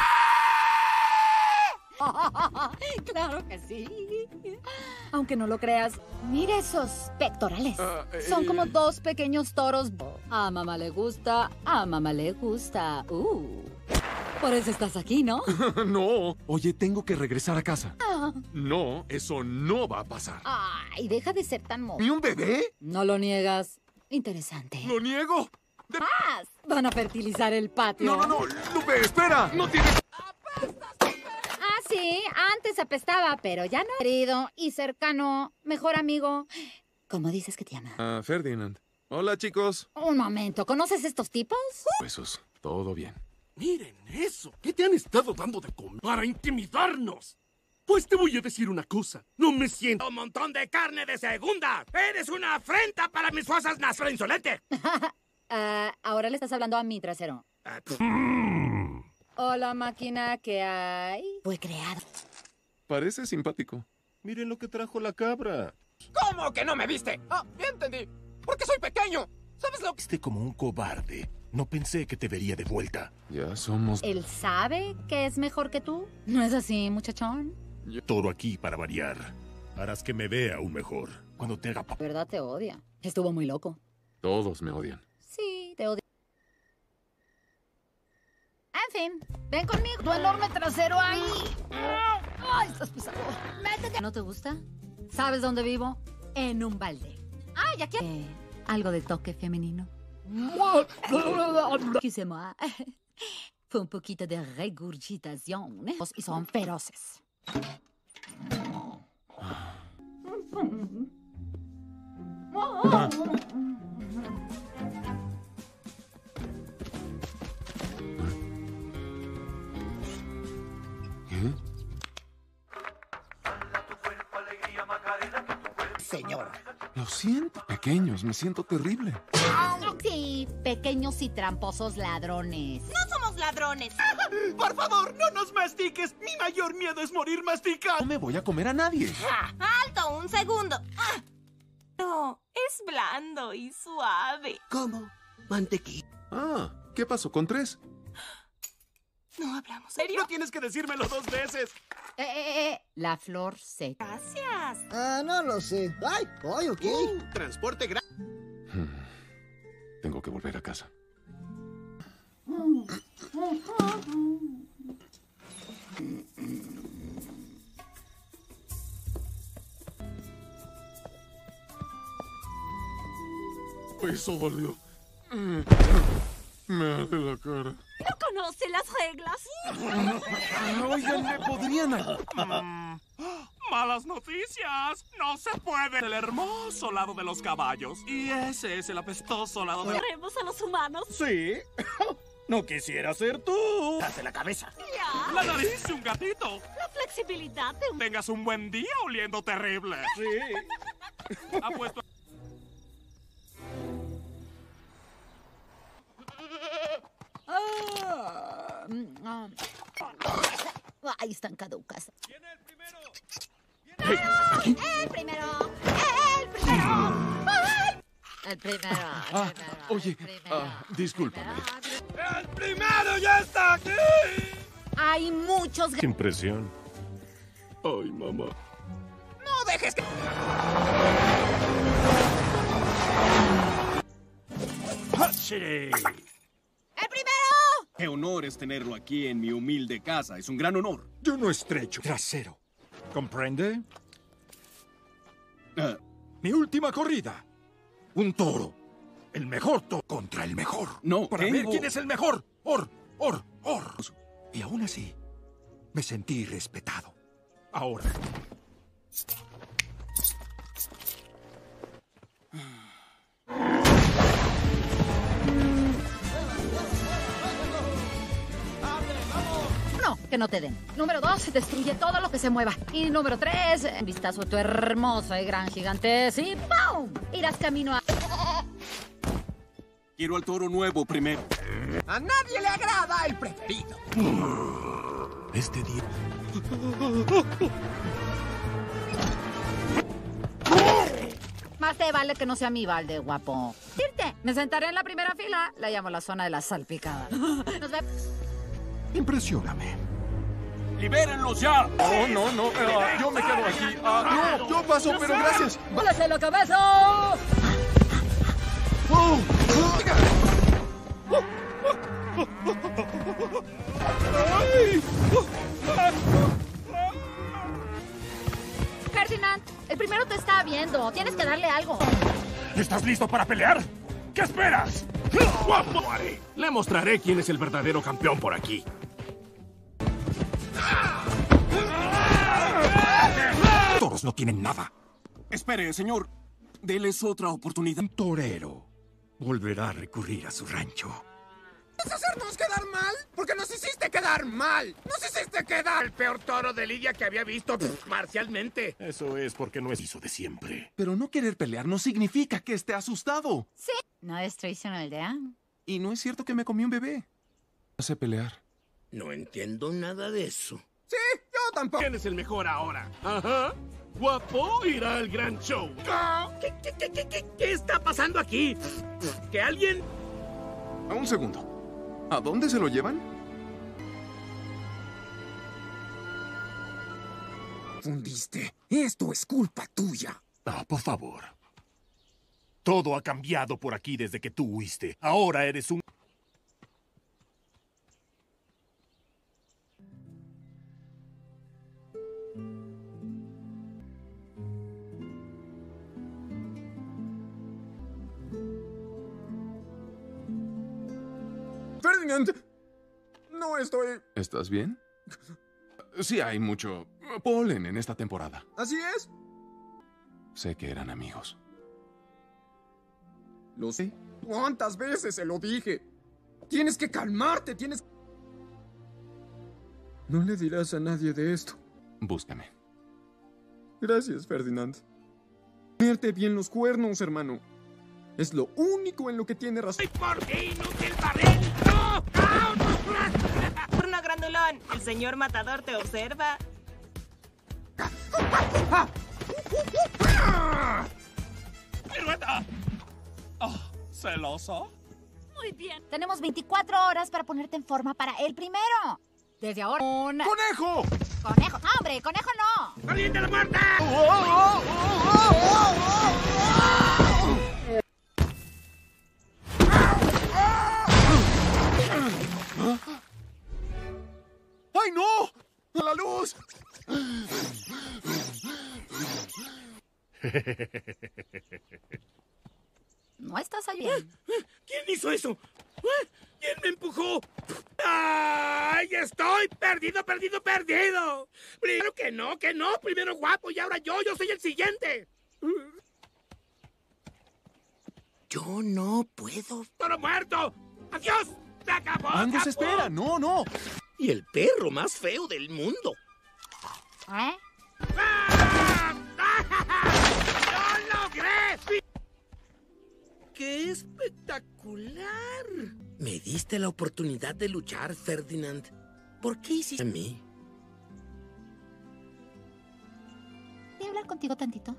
Claro que sí. Aunque no lo creas, mire esos pectorales. Ah, eh, Son como dos pequeños toros. A mamá le gusta, a mamá le gusta. Uh. Por eso estás aquí, ¿no? No. Oye, tengo que regresar a casa. Ah. No, eso no va a pasar. Ay, deja de ser tan mo... ¿Ni un bebé? No lo niegas. Interesante. ¡Lo niego! De... ¡Más! Van a fertilizar el patio. No, no, no. Lupe, espera. No tienes... Ah, sí. Antes apestaba, pero ya no. Querido y cercano, mejor amigo. ¿Cómo dices que te llama? Ah, Ferdinand. Hola, chicos. Un momento. ¿Conoces estos tipos? Besos. Todo bien. Miren eso. ¿Qué te han estado dando de comer para intimidarnos? Pues te voy a decir una cosa. No me siento... ¡Un montón de carne de segunda! ¡Eres una afrenta para mis fuerzas nasales, insolente! Ah, ahora le estás hablando a mi trasero. Hola, máquina, ¿qué hay? Fue creado. Parece simpático. Miren lo que trajo la cabra. ¿Cómo que no me viste? Ah, ya entendí. Porque soy pequeño. ¿Sabes lo que...? Viste como un cobarde. No pensé que te vería de vuelta. Ya somos... ¿Él sabe que es mejor que tú? ¿No es así, muchachón? Todo aquí para variar. Harás que me vea aún mejor. Cuando te haga... La verdad te odia. Estuvo muy loco. Todos me odian. Sí, te odio. En fin, ven conmigo. Tu enorme trasero ahí. ¡Ay, estás pesado! Métete. ¿No te gusta? ¿Sabes dónde vivo? En un balde. ¡Ay, aquí! Eh, algo de toque femenino. Excusez-moi. Fue un poquito de regurgitación. Y son feroces. ¿Qué? Señor. Lo siento, pequeños, me siento terrible. Sí, pequeños y tramposos ladrones. No somos ladrones. Por favor, no nos mastiques. Mi mayor miedo es morir masticado. No me voy a comer a nadie. ¡Alto! Un segundo. No, es blando y suave. ¿Cómo? Mantequilla. Ah, ¿qué pasó con tres? No hablamos serio. No tienes que decírmelo dos veces. Eh, eh, eh, la flor seca. Gracias. Ah, no lo sé. Ay, ay, ok. Uh, transporte gratis. Tengo que volver a casa. Eso dolió. Me arde la cara. ¿No conoce las reglas? Oigan, ¿me podrían...? Mm. ¡Malas noticias! ¡No se puede! El hermoso lado de los caballos. Y ese es el apestoso lado de... ¿Queremos a los humanos? Sí. No quisiera ser tú. Hace la cabeza. Ya. La nariz de un gatito. La flexibilidad de un... Tengas un buen día oliendo terrible. Sí. Apuesto... Ah, ah. Ahí están caducas. ¿Quién es el primero? ¡El primero! ¡El primero! El primero. Ah, oye, ah, discúlpame. ¡El primero ya está aquí! Hay muchos... ¡Qué impresión! Ay, mamá. No dejes que... ¡Sí! ¡El primero! Qué honor es tenerlo aquí en mi humilde casa. Es un gran honor. Yo no estrecho trasero. ¿Comprende? Uh, Mi última corrida. Un toro. El mejor toro contra el mejor. No, Para tengo... ver quién es el mejor. Or, or, or. Y aún así, me sentí respetado. Ahora. No, que no te den. Número dos, destruye todo lo que se mueva. Y número tres, un vistazo a tu hermosa y gran gigante. Y ¡pum! Irás camino a... Quiero al toro nuevo primero. A nadie le agrada el preferido. Este día... Más te vale que no sea mi balde, guapo. Irte. Me sentaré en la primera fila. La llamo la zona de la salpicada. Nos vemos. Impresióname. ¡Libérenlos ya! Oh, no, no, uh, yo me quedo aquí. Uh, no, yo paso, pero gracias. ¡Bólese la cabeza! Oh. Ferdinand, el primero te está viendo. Tienes que darle algo. ¿Estás listo para pelear? ¿Qué esperas? ¡Guapo! Le mostraré quién es el verdadero campeón por aquí. Toros no tienen nada. Espere, señor. Déles otra oportunidad. Un torero volverá a recurrir a su rancho. ¿Vas a hacernos quedar mal? Porque nos hiciste quedar mal. Nos hiciste quedar El peor toro de lidia que había visto pff, marcialmente. Eso es porque no es hizo de siempre. Pero no querer pelear no significa que esté asustado. Sí. ¿No destruiste una aldea? Y no es cierto que me comí un bebé. No sé pelear. No entiendo nada de eso. Sí, yo tampoco. ¿Quién es el mejor ahora? Ajá. Guapo irá al gran show. ¿Qué, qué, qué, qué, qué, qué está pasando aquí? ¿Que alguien...? Un segundo. ¿A dónde se lo llevan? Fundiste. Esto es culpa tuya. Ah, por favor. Todo ha cambiado por aquí desde que tú huiste. Ahora eres un... Ferdinand, no estoy... ¿Estás bien? Sí, hay mucho polen en esta temporada. ¿Así es? Sé que eran amigos. Lo sé. ¿Cuántas veces se lo dije? Tienes que calmarte, tienes... No le dirás a nadie de esto. Búscame. Gracias, Ferdinand. Ponerte bien los cuernos, hermano. Es lo único en lo que tiene razón. ¡Ay, por qué inútil barril! ¡No! ¡No! Turno grandulón. El señor matador te observa. ¡Pirueta! Oh, ¿celoso? Muy bien. Tenemos veinticuatro horas para ponerte en forma para el primero. Desde ahora... Una... ¡Conejo! ¡Conejo! ¡No, hombre! ¡Conejo no! ¡Valiente la muerte! ¡Ay, no! ¡A la luz! No estás allí. bien. ¿Quién hizo eso? ¿Quién me empujó? ¡Ay, estoy perdido, perdido, perdido! Primero que no, que no. Primero guapo y ahora yo. Yo soy el siguiente. Yo no puedo. ¡Toro muerto! ¡Adiós! ¡Se acabó! ¡Angus, espera! ¡No, no! Y el perro más feo del mundo. ¿Eh? ¡Ah! ¡Lo logré! ¡Qué espectacular! Me diste la oportunidad de luchar, Ferdinand. ¿Por qué hiciste a mí? ¿Puedo hablar contigo tantito?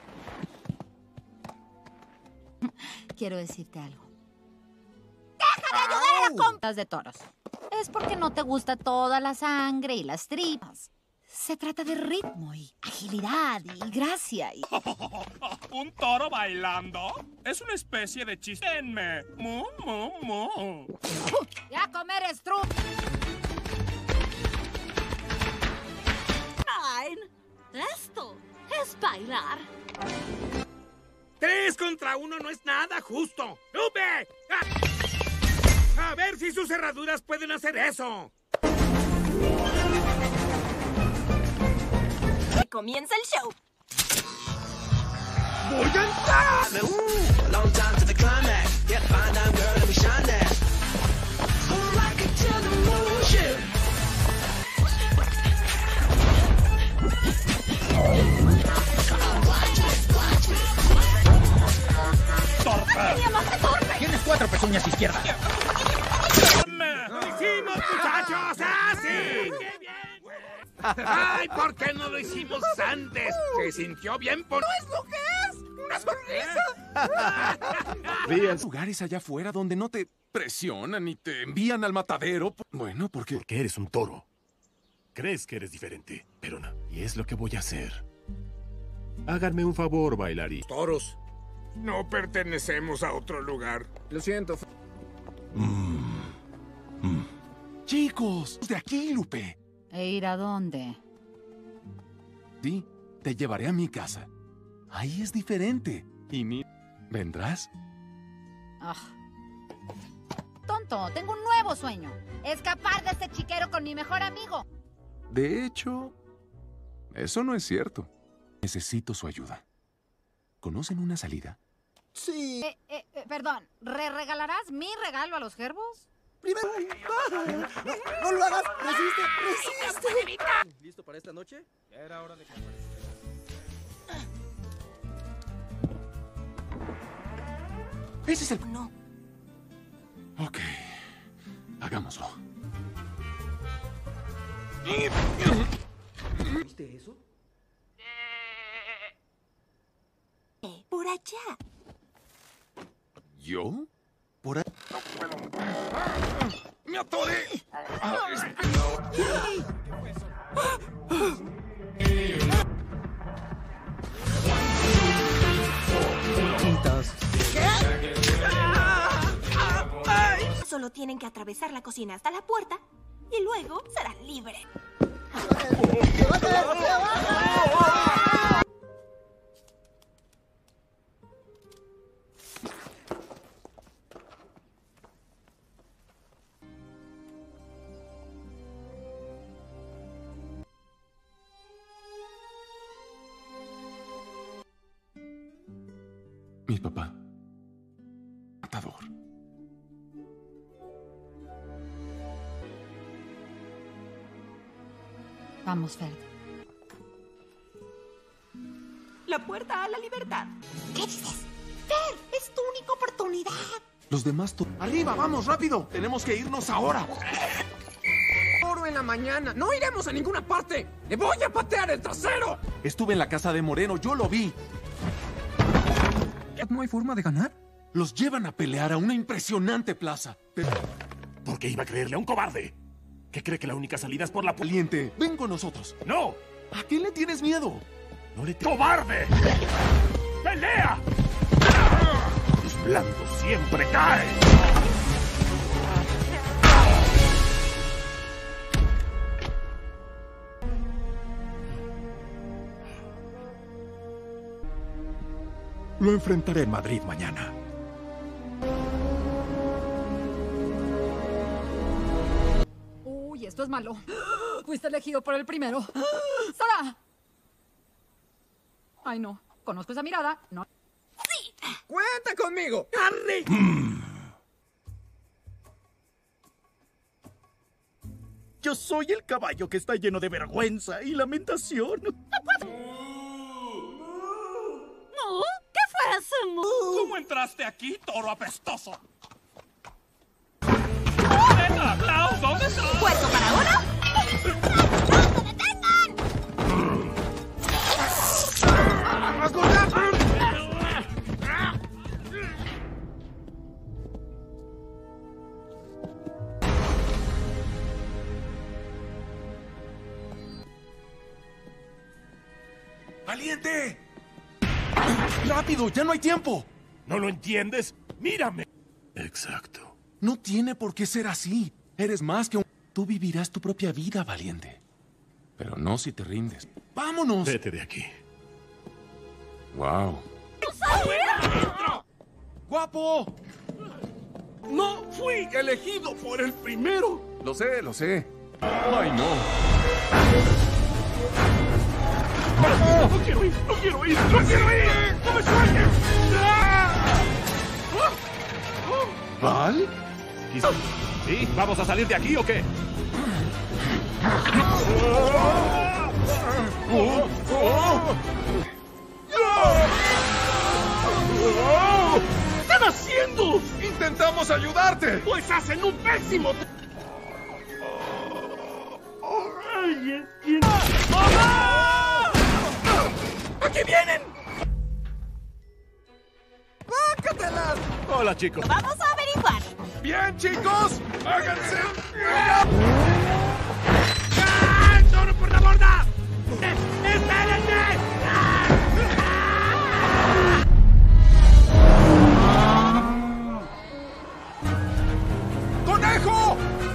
Quiero decirte algo. ¡Deja de ayudar a las compras de toros! Es porque no te gusta toda la sangre y las tripas. Se trata de ritmo y agilidad y gracia y... ¿Un toro bailando? Es una especie de chistenme. Mu, mu, mu. ¡Ya comer estrup! Fine. Esto es bailar. Tres contra uno no es nada justo. ¡Lupe! ¡A, a ver si sus cerraduras pueden hacer eso! Comienza el show. ¡Voy a entrar! ¡Torpe! Tienes cuatro pezuñas izquierdas. ¡Lo hicimos, muchachos! ¡Así! ¡Qué bien! ¡Ay, ¿por qué no lo hicimos antes? Se sintió bien por... ¡No es lo que es! ¡Una sonrisa! Vean lugares allá afuera donde no te presionan y te envían al matadero. Bueno, ¿por qué? Porque eres un toro. Crees que eres diferente, pero no. Y es lo que voy a hacer. Háganme un favor, bailarín. Toros. No pertenecemos a otro lugar. Lo siento. Mm. Mm. Chicos, de aquí, Lupe. ¿E ir a dónde? Sí, te llevaré a mi casa. Ahí es diferente. ¿Y ni... vendrás? Oh. Tonto, tengo un nuevo sueño. Escapar de este chiquero con mi mejor amigo. De hecho, eso no es cierto. Necesito su ayuda. ¿Conocen una salida? Sí. Eh, eh, eh, perdón, ¿re regalarás mi regalo a los gerbos? Primero... No, no lo hagas. Resiste, resiste. ¿Listo para esta noche? Ya era hora de que apareciera. Ese es el... No. Ok. Hagámoslo. ¿Viste eso? Por allá. ¿Yo? Por ahí. No puedo. ¡Me atoré! Solo tienen que atravesar la cocina hasta la puerta y luego serán libres. Mi papá. Matador. Vamos, Ferd. La puerta a la libertad. ¿Qué dices? Fer, es tu única oportunidad. Los demás... tu- ¡Arriba, vamos, rápido! ¡Tenemos que irnos ahora! ¡Oro en la mañana! ¡No iremos a ninguna parte! ¡Le voy a patear el trasero! Estuve en la casa de Moreno, yo lo vi. ¿No hay forma de ganar? Los llevan a pelear a una impresionante plaza. Pero... ¿Por qué iba a creerle a un cobarde? ¿Qué cree que la única salida es por la... Valiente, ven con nosotros. ¡No! ¿A qué le tienes miedo? ¡No le... ¡Cobarde! ¡Pelea! Los blancos siempre caen. Lo enfrentaré en Madrid mañana. Uy, esto es malo. Fuiste elegido por el primero. ¡Sara! Ay, no. Conozco esa mirada. No. ¡Sí! ¡Cuenta conmigo! ¡Arre! Yo soy el caballo que está lleno de vergüenza y lamentación. No, ¿qué fue ese mu? ¿Cómo entraste aquí, toro apestoso? ¡Venga, Klaus! ¿Dónde estás? ¿Puesto para uno? ¡No se detengan! ¡Valiente! ¡Rápido! ¡Ya no hay tiempo! ¿No lo entiendes? ¡Mírame! Exacto. No tiene por qué ser así. Eres más que un... Tú vivirás tu propia vida, valiente. Pero no si te rindes. ¡Vámonos! Vete de aquí. ¡Wow! ¡Guapo! No fui elegido por el primero. Lo sé, lo sé. ¡Ay, no! ¡No, no quiero ir! ¡No quiero ir! ¡No quiero ir! ¡No me sueltes! ¿Val? ¿Sí? ¿Vamos a salir de aquí o qué? ¿Qué están haciendo? ¡Intentamos ayudarte! Pues hacen un pésimo... ¡Mamá! ¡Aquí vienen! ¡Pácatelas! Hola, chicos. Vamos a averiguar. ¡Bien, chicos! ¡Háganse! ¡Ah! ¡Toro por la borda! ¡Espérenme! ¡Conejo!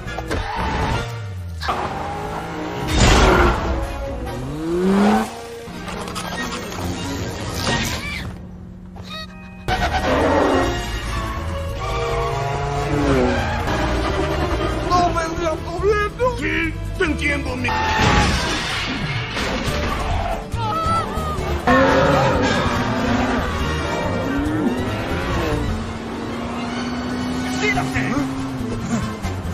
¡No me voy a mover! Sí, te entiendo, mi... ¡Tírate!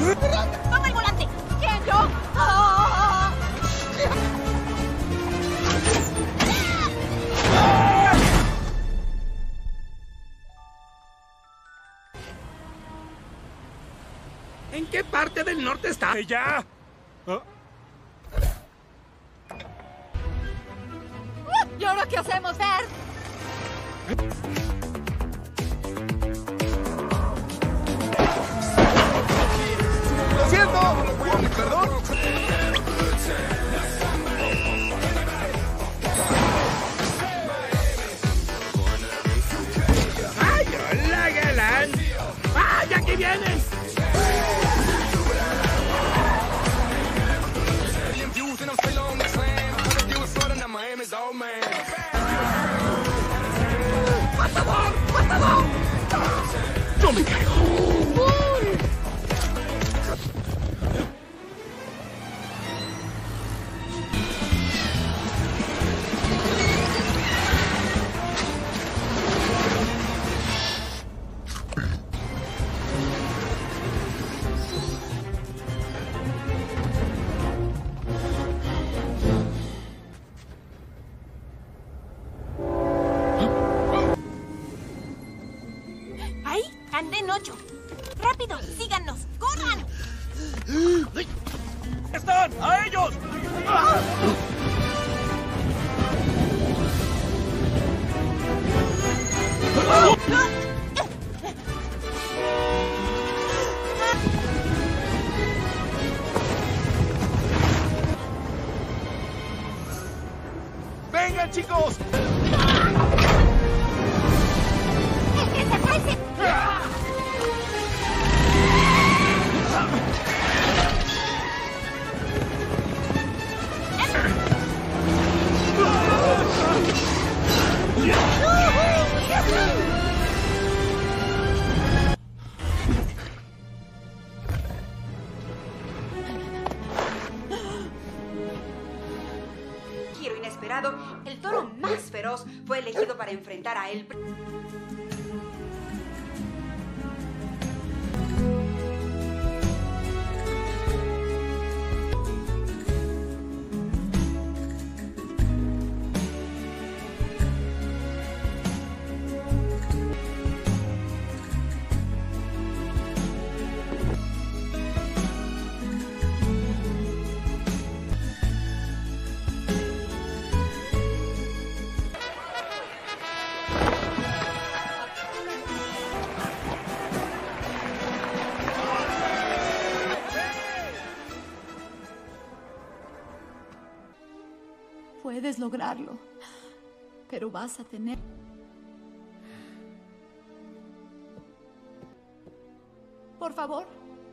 ¿En qué parte del norte está? ¡Ya! ¿Ah? ¿Y ahora qué hacemos, Fer? ¡Lo siento! ¿Perdón? ¡Ay, hola, galán! ¡Ay, aquí vienen! ¡Matador! ¡Matador! ¡No me caigo! Ahí, anden ocho. ¡Rápido! ¡Síganos! ¡Corran! ¡Están! ¡A ellos! ¡Vengan, chicos! Giro inesperado, el toro más feroz fue elegido para enfrentar a él. Puedes lograrlo, pero vas a tener... Por favor.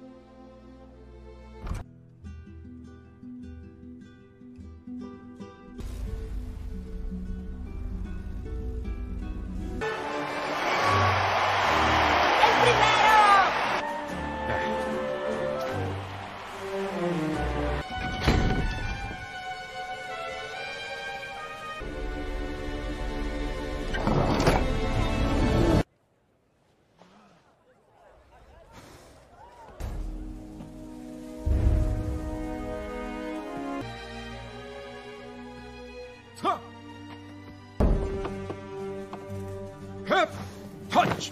Hep punch.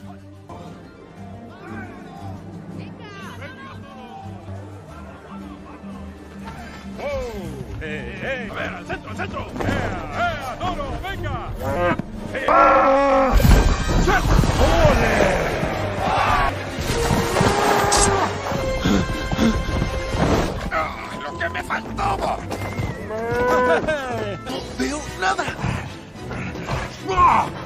¡Oh! ¡Eh, eh! ¡A ver, al centro, al centro! ¡Eh, eh, toro, venga! ¡Eh! ¡Ah! ¡Ole! ¡Ah, lo que me faltaba! ¡No veo nada! ¡Ah!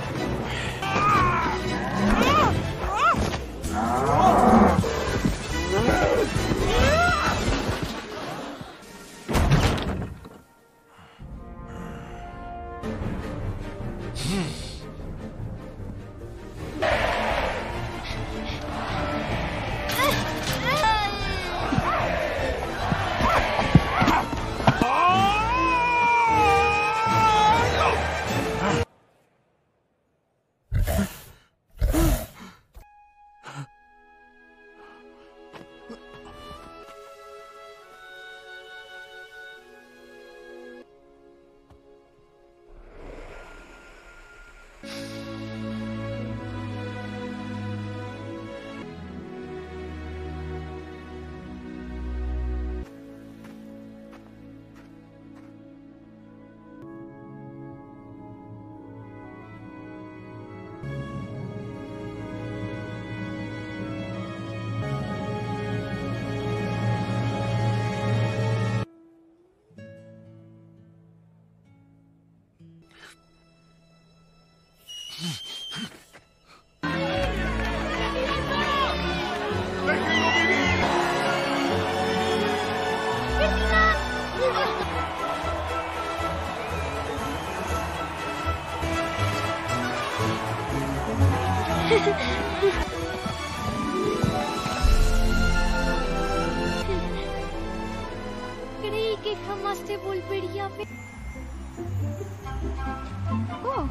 Creí que jamás te volvería a ver. Oh.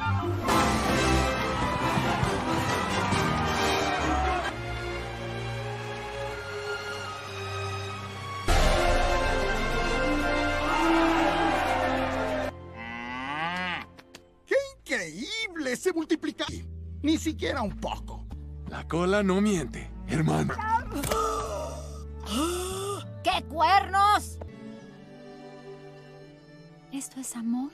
¡Qué increíble! Se multiplica. Ni siquiera un poco. La cola no miente, hermano. ¡Qué cuernos! ¿Esto es amor?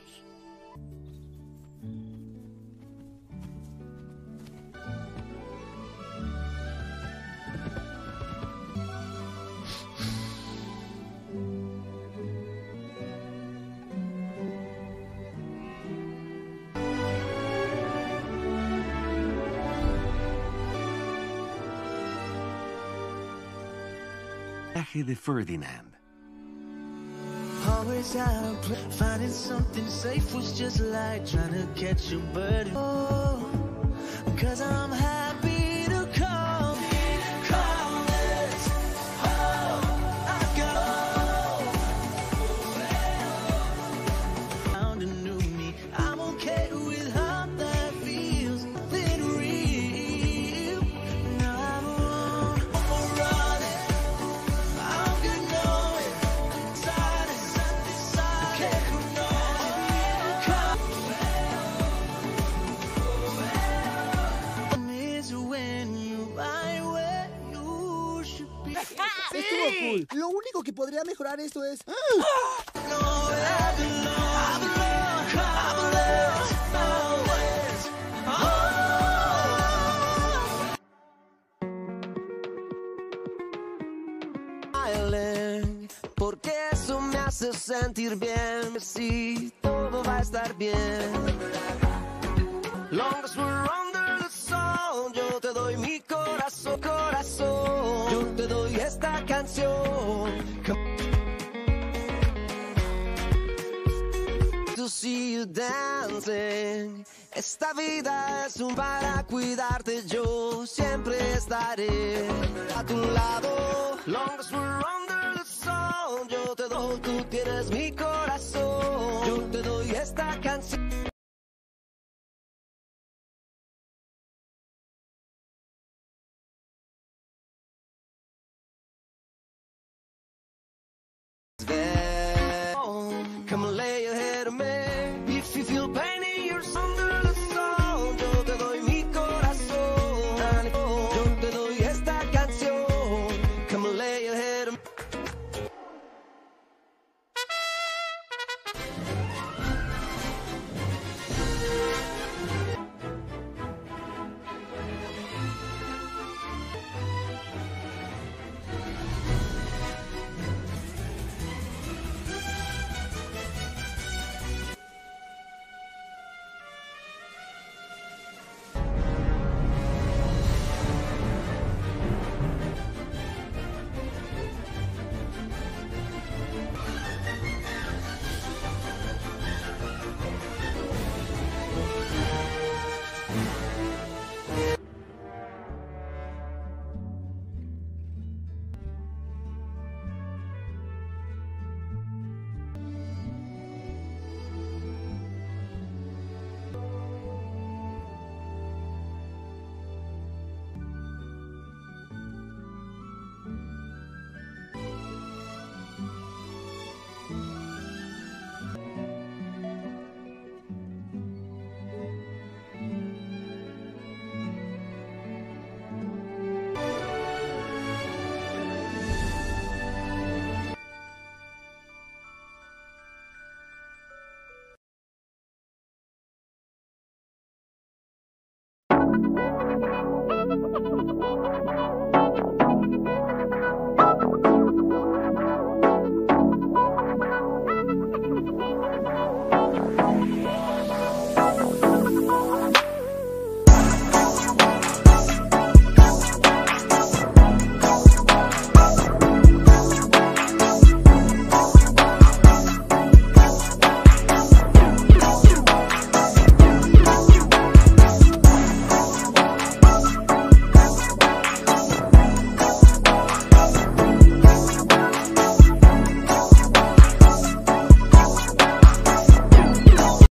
Viaje de Ferdinand. Always out of play. Finding something safe was just like trying to catch a bird. Oh, cause I'm happy to come. Come this. Oh, I got found a new me. I'm okay with how that feels. Been real. Now I'm on for running. I'm good knowing. Estuvo cool. Lo único que podría mejorar esto es... Porque eso me hace sentir bien. Sí, todo va a estar bien. Long as we're under the sun, yo te doy mi corazón, corazón. Yo te doy esta canción. To see you dancing. Esta vida es un para cuidarte. Yo siempre estaré a tu lado. Long as we're under the sun, yo te doy, tú tienes mi corazón. Yo te doy esta canción. Yeah.